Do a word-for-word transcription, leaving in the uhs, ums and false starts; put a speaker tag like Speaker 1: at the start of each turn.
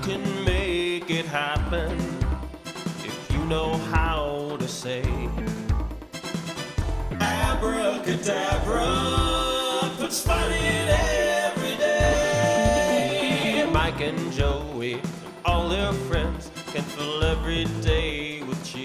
Speaker 1: can make it happen if you know how to say abracadabra, puts fun in every day. Mike and Joey and all their friends can fill every day with cheer.